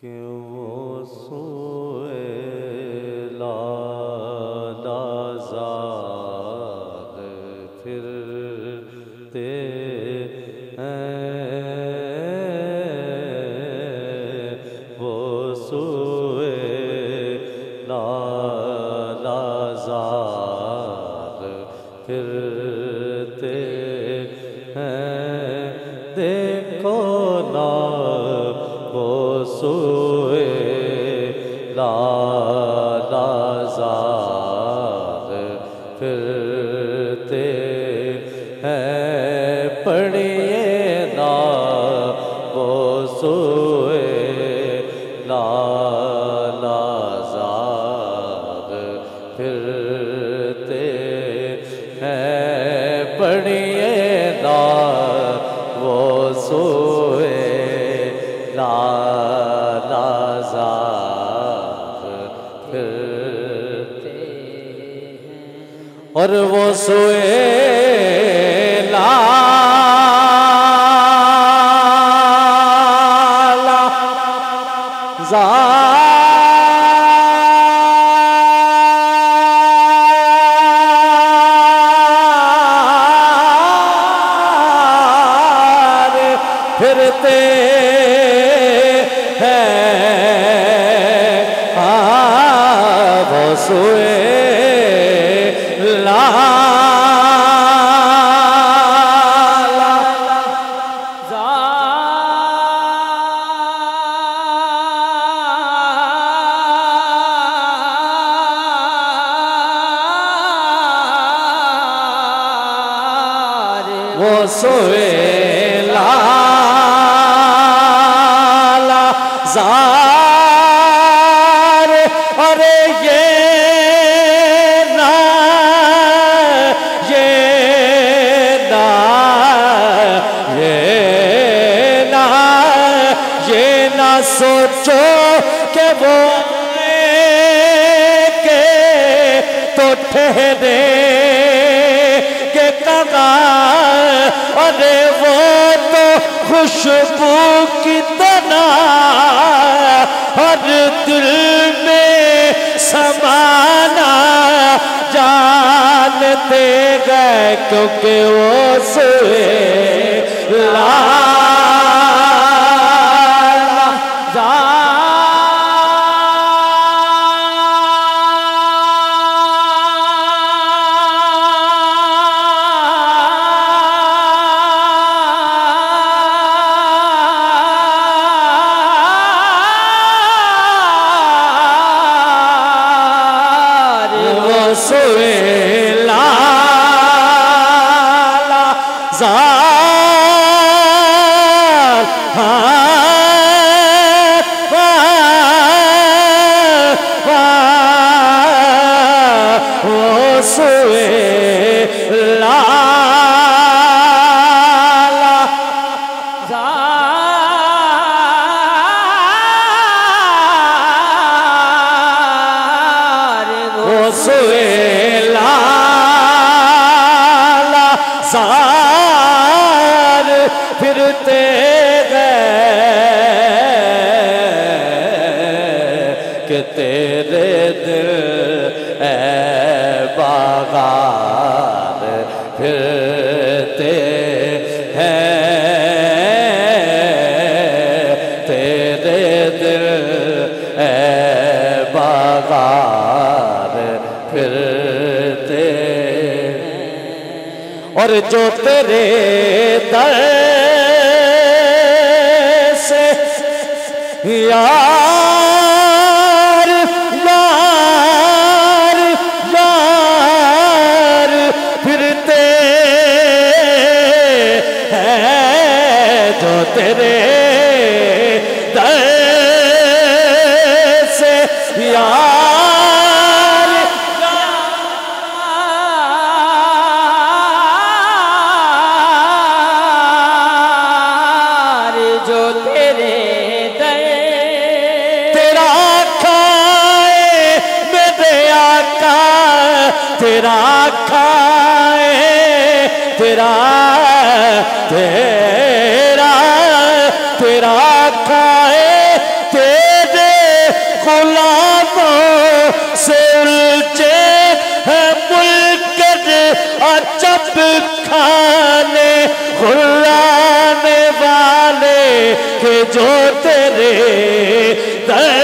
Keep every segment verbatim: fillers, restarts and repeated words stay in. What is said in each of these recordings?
कि वो सोए लालाज़ाद फिरते हैं, वो सोए लालाज़ाद फिरते हैं। देखो ना वो सोए लालाज़ाद फिरते हैं, पढ़िए ना वो सोए लालाज़ाद फिरते हैं, पढ़िए ना वो सोए लालाज़ाद फिरते हैं। और वो सोए लालाज़ाद फिरते हैं, हाँ वो सोए वो सोए लालाज़ाद। अरे ये ना ये ना ये ना ये ना सोचो कि वो के तो ठहरे के कगार। अरे वो तो खुशबू की तरह हर दिल में समाना जानते गए, क्योंकि वो सोए लालाज़ाद। सोए लालाज़ाद, वो सोए लालाज़ाद, वो सोए लालाज़ाद फिरते गए कि तेरे दिल ए बागान फिरते हैं, तेरे दिल ए बागान फिरते हैं। और जो तेरे दर से यार यार यार फिरते हैं, जो तेरे दर से यार तेरा खाए तेरा तेरा तेरा खाए तेरा के जो तेरे दर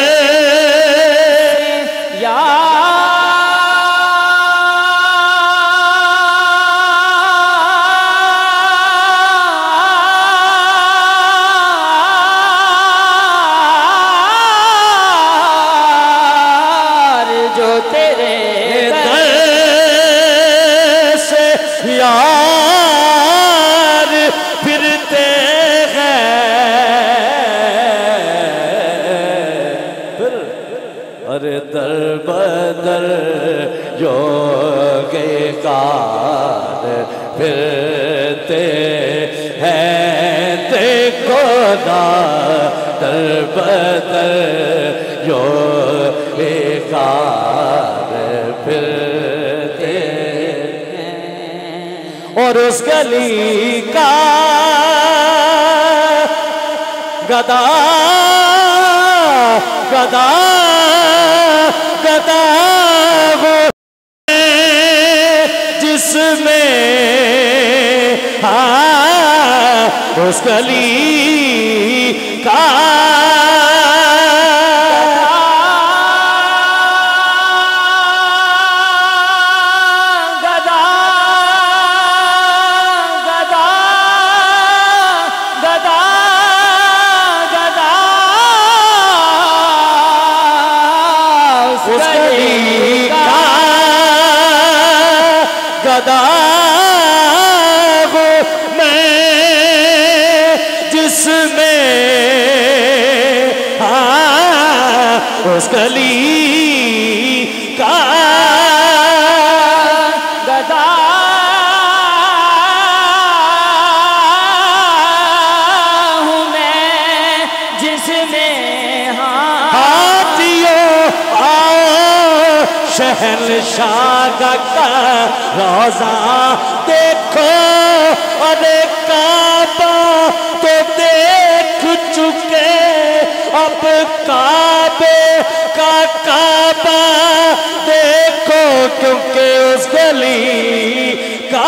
फिरते हैं देखो ना दर बदर जो बेकार फिरते हैं। और उस गली का गदा गदा गदा वो जिसमें हाँ उस गली का गदा गदा गदा गदा उस गली का गदा वो मैं जिसमें हाँ उस गली का गदा हूँ मैं जिसमें हाँ हाथियों आओ शहंशाह का रोजा देखो अरे काबा तो देख चुके अब काबे का काबा देखो क्योंकि उस गली का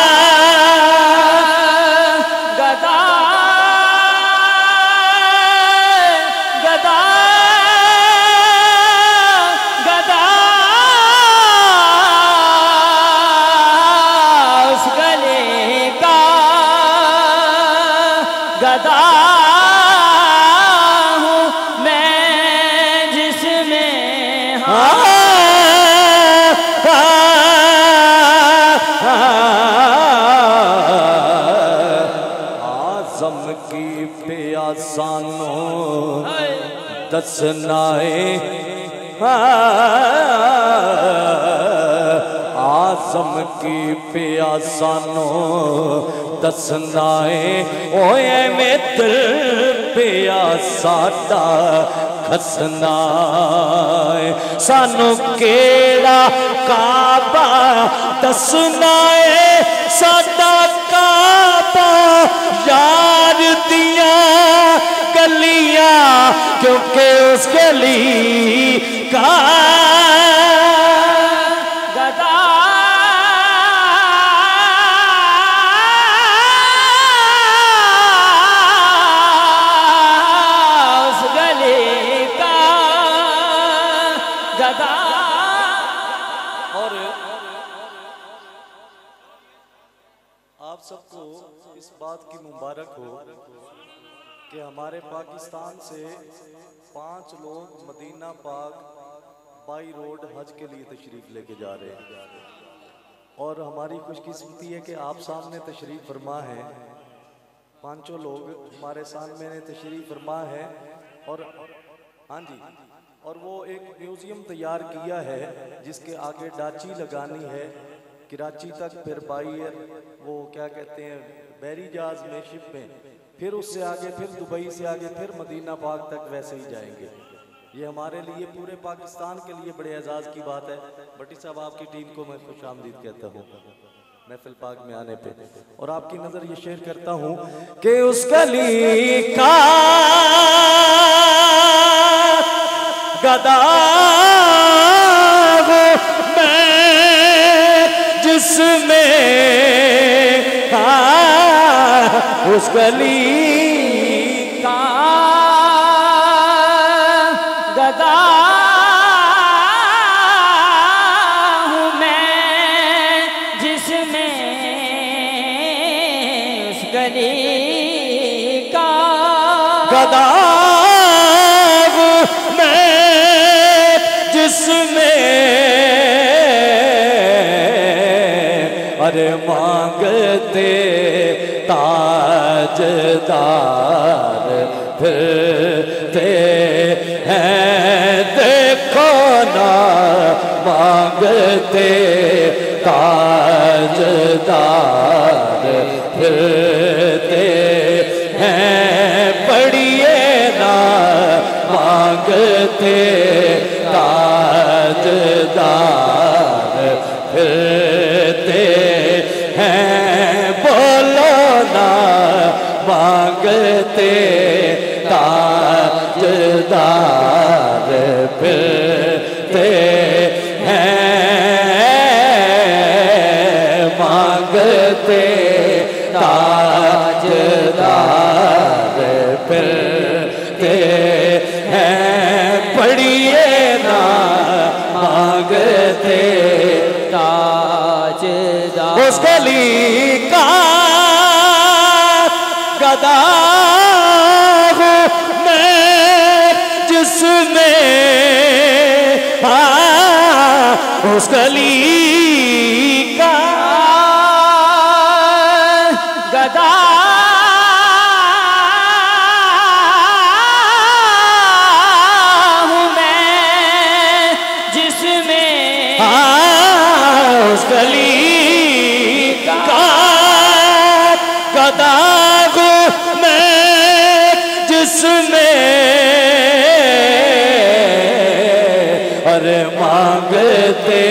गदा गदा गदा गदा हूँ मैं जिसमें हाँ आज़म की प्यासानो दसनाए आज़म की प्यासानो दसनाए ओए मित्र प्यासादा खसनाए सानू केड़ा काबा दसनाए सादा काबा यार दिया गलियां क्योंकि उस गली का और आप सबको इस बात की मुबारक हो कि हमारे पाकिस्तान से पांच लोग मदीना पाक बाई रोड हज के लिए तशरीफ लेके जा रहे हैं और हमारी खुशकिस्मती है कि आप सामने तशरीफ फरमा है। पांचों लोग हमारे सामने तशरीफ फरमा है और हाँ जी और वो एक म्यूज़ियम तैयार किया है जिसके आगे डाची लगानी है कराची तक, फिर बाई वो क्या कहते हैं बैरी जहाज में शिप में, फिर उससे आगे फिर दुबई से आगे फिर मदीना पाक तक वैसे ही जाएंगे। ये हमारे लिए पूरे पाकिस्तान के लिए बड़े एजाज़ की बात है। भट्टी साहब आपकी टीम को मैं खुश आमदीद कहता हूँ महफिल पाक में आने पे और आपकी नज़र ये शेयर करता हूँ कि उस गली का गदा वो मैं जिसमें हाँ उस गली गदा मैं जिसमें अरे मांगते ताजदार फिरते हैं देखो ना मांगते ताजदार फिरते हैं पढ़िए ना मांगते ताजदार फिरते हैं बोलो ना मांगते ताजदार फिरते हैं मांगते ताजदार फिरते हैं पढ़िए ना मांगते ताजदार उस गली का गदा हूँ मैं जिसमें हाँ उस गली का गदा हूँ मैं जिसमें हाँ उस गली का गदा हूँ मैं जिसमें अरे मांगते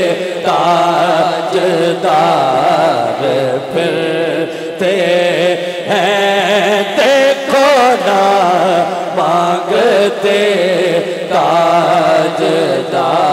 ताजदार फिरते हैं देखो ना मांगते ताजदार